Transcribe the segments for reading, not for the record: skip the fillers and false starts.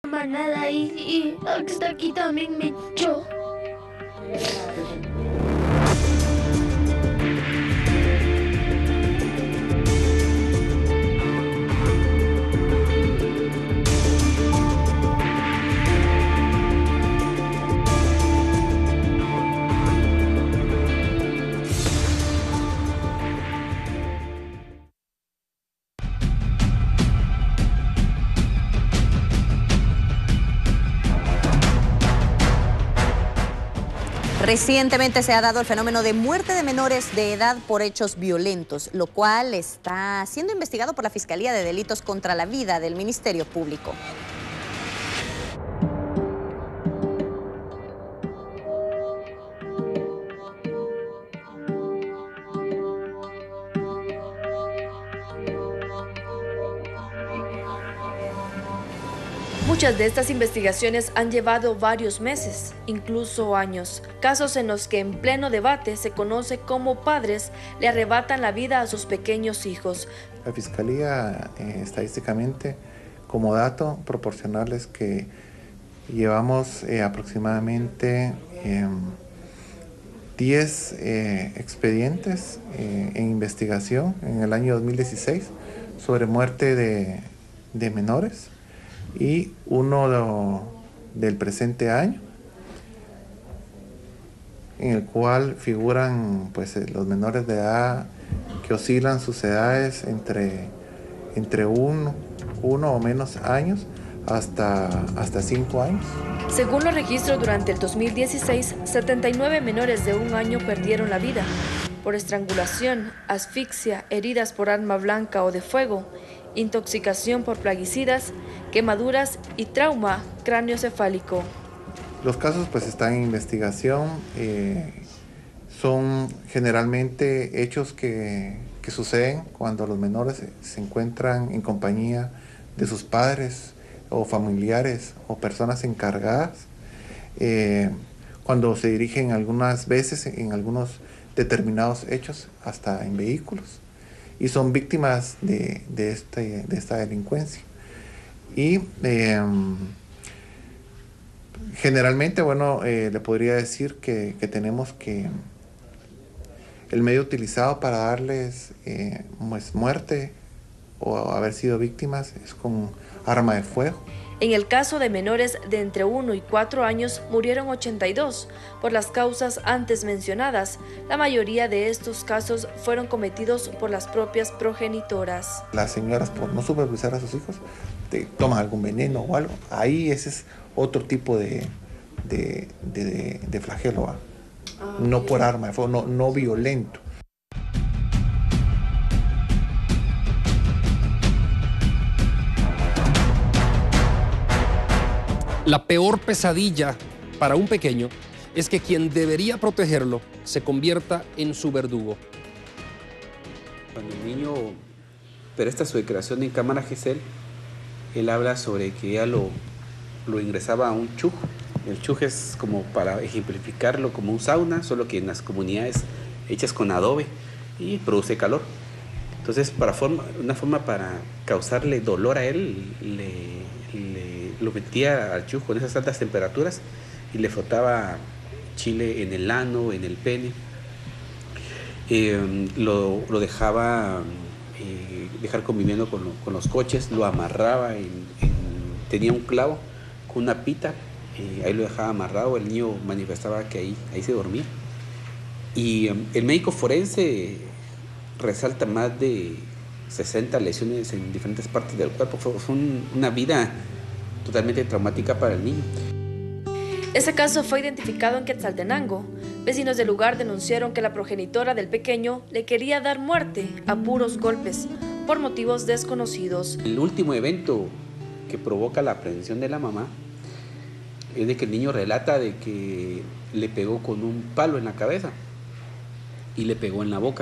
manada y hasta aquí también me echó. Recientemente se ha dado el fenómeno de muerte de menores de edad por hechos violentos, lo cual está siendo investigado por la Fiscalía de Delitos contra la Vida del Ministerio Público. Muchas de estas investigaciones han llevado varios meses, incluso años. Casos en los que en pleno debate se conoce cómo padres le arrebatan la vida a sus pequeños hijos. La Fiscalía, estadísticamente, como dato, proporcionarles que llevamos aproximadamente 10 expedientes en investigación en el año 2016 sobre muerte de menores. Y uno del presente año, en el cual figuran pues, los menores de edad que oscilan sus edades entre uno o menos años hasta 5 años. Según los registros, durante el 2016, 79 menores de 1 año perdieron la vida por estrangulación, asfixia, heridas por arma blanca o de fuego, intoxicación por plaguicidas, quemaduras y trauma craneoencefálico. Los casos pues están en investigación, son generalmente hechos que suceden cuando los menores se encuentran en compañía de sus padres o familiares o personas encargadas, cuando se dirigen algunas veces en algunos determinados hechos hasta en vehículos y son víctimas de esta delincuencia. Y generalmente, bueno, le podría decir que tenemos que el medio utilizado para darles pues, muerte o haber sido víctimas es con arma de fuego. En el caso de menores de entre 1 y 4 años, murieron 82 por las causas antes mencionadas. La mayoría de estos casos fueron cometidos por las propias progenitoras. Las señoras, por no supervisar a sus hijos, toman algún veneno o algo. Ahí ese es otro tipo de flagelo, ¿va? No por arma de fuego, no violento. La peor pesadilla para un pequeño es que quien debería protegerlo se convierta en su verdugo. Cuando el niño presta su declaración en cámara Gesell, él habla sobre que ella lo ingresaba a un chuj. El chuj es como para ejemplificarlo como un sauna, solo que en las comunidades hechas con adobe y produce calor. Entonces, una forma para causarle dolor a él, lo metía al chuj con esas altas temperaturas y le frotaba chile en el ano, en el pene. Lo dejaba dejar conviviendo con los coches, lo amarraba, tenía un clavo con una pita, ahí lo dejaba amarrado, el niño manifestaba que ahí se dormía. Y el médico forense resalta más de 60 lesiones en diferentes partes del cuerpo. Fue una vida totalmente traumática para el niño. Ese caso fue identificado en Quetzaltenango. Vecinos del lugar denunciaron que la progenitora del pequeño le quería dar muerte a puros golpes por motivos desconocidos. El último evento que provoca la aprehensión de la mamá es de que el niño relata de que le pegó con un palo en la cabeza y le pegó en la boca.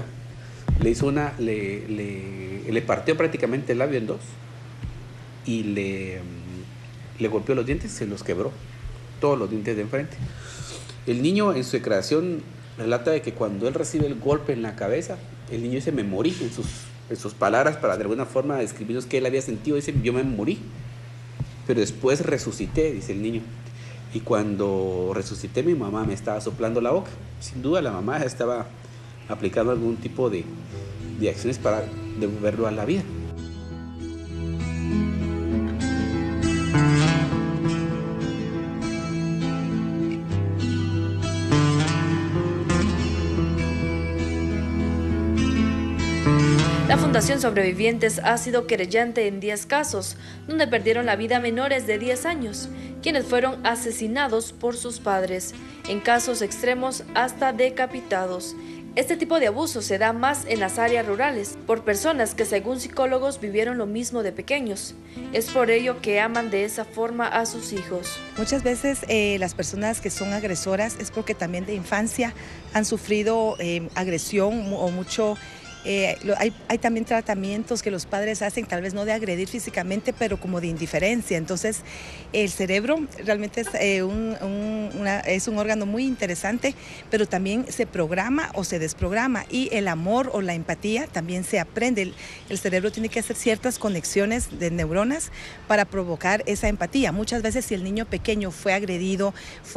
Le partió prácticamente el labio en dos y le golpeó los dientes, se los quebró, todos los dientes de enfrente. El niño en su declaración relata de que cuando él recibe el golpe en la cabeza, el niño dice: me morí, en sus palabras, para de alguna forma describirnos que él había sentido, dice: yo me morí. pero después resucité, dice el niño. Y cuando resucité, mi mamá me estaba soplando la boca. Sin duda, la mamá estaba aplicando algún tipo de acciones para devolverlo a la vida. La Fundación Sobrevivientes ha sido querellante en 10 casos, donde perdieron la vida menores de 10 años, quienes fueron asesinados por sus padres, en casos extremos hasta decapitados. Este tipo de abuso se da más en las áreas rurales, por personas que según psicólogos vivieron lo mismo de pequeños. Es por ello que aman de esa forma a sus hijos. Muchas veces las personas que son agresoras es porque también de infancia han sufrido agresión o mucho. Hay también tratamientos que los padres hacen, tal vez no de agredir físicamente, pero como de indiferencia. Entonces, el cerebro realmente es un órgano muy interesante, pero también se programa o se desprograma. Y el amor o la empatía también se aprende. El cerebro tiene que hacer ciertas conexiones de neuronas para provocar esa empatía. Muchas veces, si el niño pequeño fue agredido,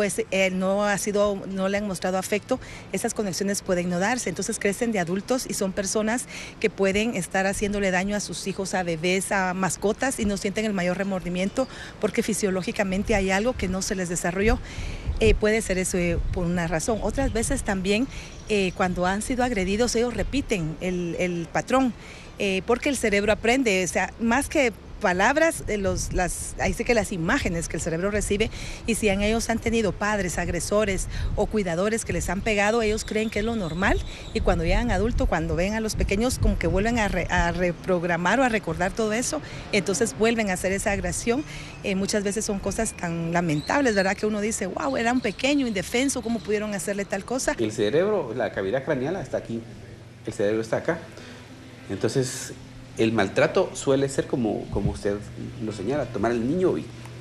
no le han mostrado afecto, esas conexiones pueden no darse. Entonces, crecen de adultos y son personas que pueden estar haciéndole daño a sus hijos, a bebés, a mascotas y no sienten el mayor remordimiento porque fisiológicamente hay algo que no se les desarrolló. Puede ser eso por una razón. Otras veces también cuando han sido agredidos ellos repiten el patrón porque el cerebro aprende, o sea, más que palabras, ahí sí que las imágenes que el cerebro recibe, y si ellos han tenido padres, agresores o cuidadores que les han pegado, ellos creen que es lo normal, y cuando llegan adultos, cuando ven a los pequeños, como que vuelven a reprogramar o a recordar todo eso, entonces vuelven a hacer esa agresión. Muchas veces son cosas tan lamentables, ¿verdad? Que uno dice, wow, era un pequeño, indefenso, ¿cómo pudieron hacerle tal cosa? El cerebro, la cavidad craneal está aquí, el cerebro está acá. Entonces, el maltrato suele ser como usted lo señala, tomar al niño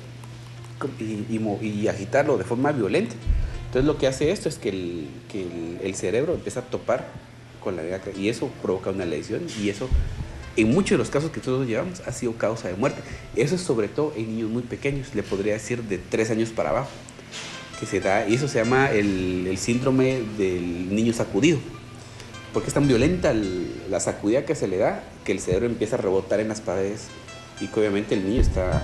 y agitarlo de forma violenta. Entonces lo que hace esto es que el cerebro empieza a topar con la cavidad y eso provoca una lesión, y eso en muchos de los casos que nosotros llevamos ha sido causa de muerte. Eso es sobre todo en niños muy pequeños, le podría decir de 3 años para abajo, que se da, y eso se llama el síndrome del niño sacudido. Porque es tan violenta la sacudida que se le da que el cerebro empieza a rebotar en las paredes y que obviamente el niño está,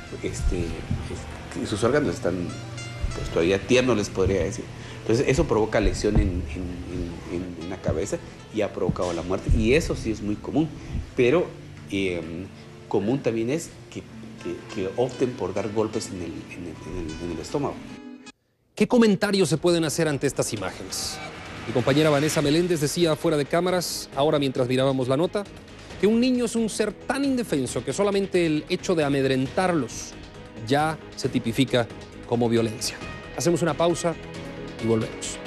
sus órganos están pues, todavía tiernos, les podría decir. Entonces eso provoca lesión en la cabeza y ha provocado la muerte, y eso sí es muy común, pero común también es que opten por dar golpes en el estómago. ¿Qué comentarios se pueden hacer ante estas imágenes? Mi compañera Vanessa Meléndez decía fuera de cámaras, ahora mientras mirábamos la nota, que un niño es un ser tan indefenso que solamente el hecho de amedrentarlos ya se tipifica como violencia. Hacemos una pausa y volvemos.